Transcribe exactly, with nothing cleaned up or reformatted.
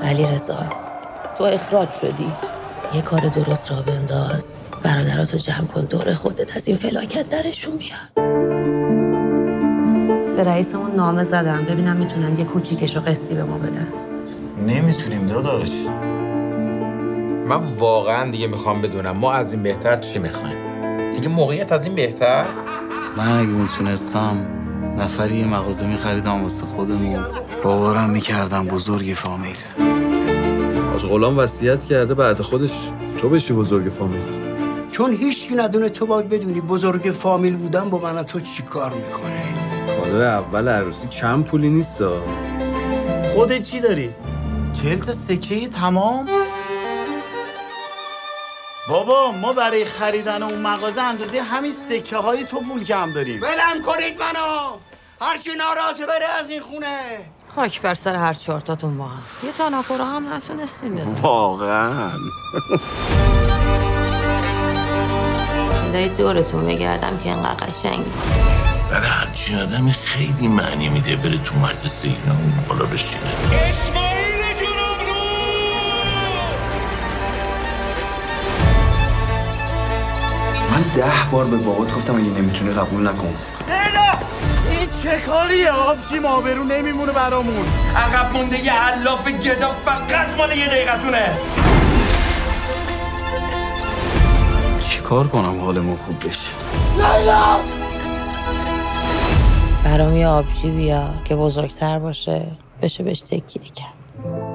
علیرضا تو اخراج شدی. یه کار درست را بنداز، برادراتو جمع کن دور خودت، از این فلاکت درشون بیار. به رئیسمون نامه زدم ببینم میتونن یه کوچیکشو قسطی به ما بدن. نمیتونیم داداش. من واقعا دیگه میخوام بدونم ما از این بهتر چی میخوایم. دیگه موقعیت از این بهتر. من اگه میتونستم نفری یه مغازه میخریدم واسه خودمون، باورم میکردم بزرگ فامیل. حاج غلام وصیت کرده بعد خودش تو بشی بزرگ فامیل. چون هیچکی ندونه تو باید بدونی بزرگ فامیل بودن با من تو چی کار میکنه. کادو اول عروسی کم پولی نیستا. خودت چی داری؟ چهل تا سکه تمام؟ بابا ما برای خریدن اون مغازه اندازه همین سکه های تو پول کم داریم. ولم کنید منو. هر کی ناراحته بره از این خونه. خاک بر سر هر چهارتاتون با هم. یه تنافر هم نتونستیم بزنیم. واقعا دایی دورتون بگردم که اینقدر قشنگی. برای همچین آدمی خیلی معنی میده بره تو مرد سینا اون بالا بشینه. اسماعیل جناب رو من ده بار به بابات گفتم اگه نمیتونی قبول نکن. لیلا این چه کاریه؟ آبجیم آبرو نمیمونه برامون. عقب مونده یه علاف گدا فقط مال یه دقیقتونه. چی کار کنم حالمون خوب بشه؟ لیلا برام یه آبجی بیار که بزرگتر باشه بشه بهش تکیه کرد.